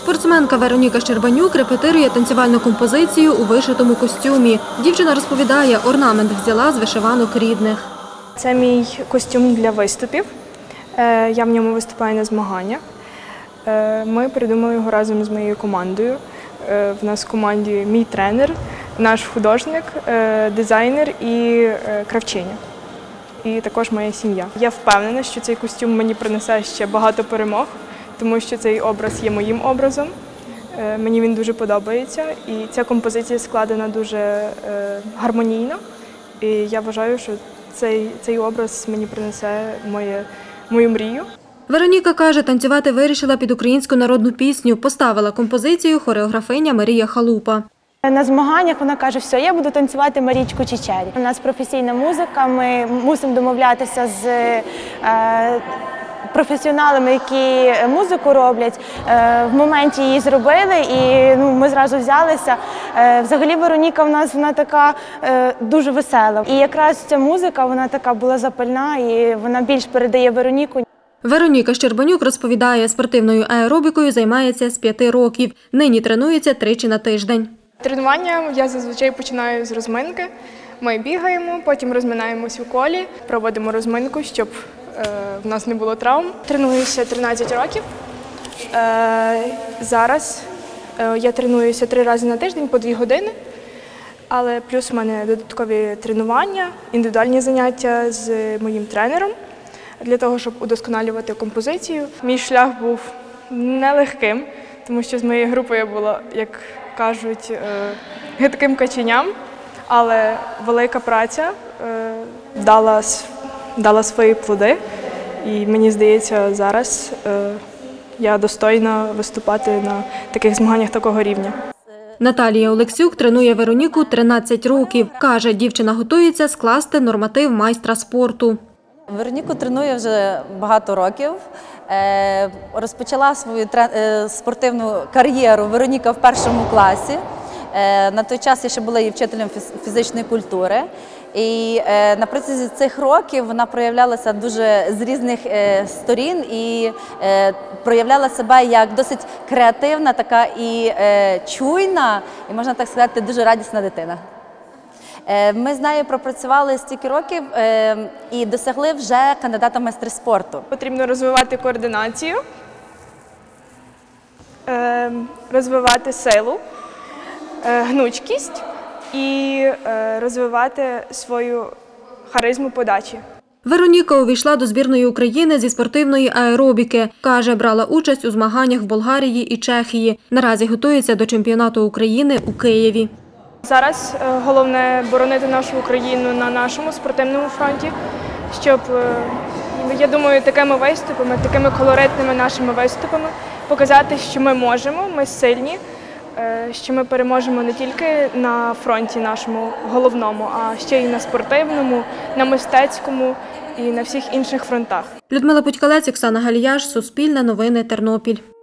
Спортсменка Вероніка Щербанюк репетирує танцювальну композицію у вишитому костюмі. Дівчина розповідає, орнамент взяла з вишиванок рідних. Це мій костюм для виступів. Я в ньому виступаю на змаганнях. Ми придумали його разом з моєю командою. В нас в команді мій тренер, наш художник, дизайнер і кравчиня. І також моя сім'я. Я впевнена, що цей костюм мені принесе ще багато перемог, тому що цей образ є моїм образом. Мені він дуже подобається, і ця композиція складена дуже гармонійно. І я вважаю, що цей образ мені принесе мою мрію. Вероніка каже, танцювати вирішила під українську народну пісню. Поставила композицію хореографиня Марія Халупа. На змаганнях вона каже, все, я буду танцювати Марічку Чичері. У нас професійна музика, ми мусимо домовлятися з професіоналами, які музику роблять. В моменті її зробили і ми зразу взялися. Взагалі Вероніка в нас вона така дуже весела. І якраз ця музика вона така була запальна і вона більш передає Вероніку. Вероніка Щербанюк розповідає, спортивною аеробікою займається з 5 років. Нині тренується 3 на тиждень. Тренування я зазвичай починаю з розминки. Ми бігаємо, потім розминаємось у колі, проводимо розминку, щоб в нас не було травм. Тренуюся 13 років. Зараз я тренуюся 3 рази на тиждень по 2 години. Але плюс в мене додаткові тренування, індивідуальні заняття з моїм тренером для того, щоб удосконалювати композицію. Мій шлях був нелегким, тому що з моєю групою я була, як кажуть, гидким каченям, але велика праця дала свої плоди. І мені здається, зараз я достойна виступати на таких змаганнях такого рівня. Наталія Олексюк тренує Вероніку 13 років. Каже, дівчина готується скласти норматив майстра спорту. Вероніку треную вже багато років. Розпочала свою спортивну кар'єру Вероніка в 1 класі. На той час я ще була її вчителем фізичної культури. І на протязі цих років вона проявлялася дуже з різних сторін і проявляла себе як досить креативна, така і чуйна, і, можна так сказати, дуже радісна дитина. Ми з нею пропрацювали стільки років і досягли вже кандидата в майстри спорту. Потрібно розвивати координацію, розвивати силу, гнучкість і розвивати свою харизму подачі. Вероніка увійшла до збірної України зі спортивної аеробіки. Каже, брала участь у змаганнях в Болгарії і Чехії. Наразі готується до чемпіонату України у Києві. Зараз головне боронити нашу Україну на нашому спортивному фронті, щоб, я думаю, такими виступами, такими колоритними нашими виступами показати, що ми можемо, ми сильні, що ми переможемо не тільки на фронті нашому головному, а ще й на спортивному, на мистецькому і на всіх інших фронтах. Людмила Путькалець, Оксана Галіяш, Суспільне новини, Тернопіль.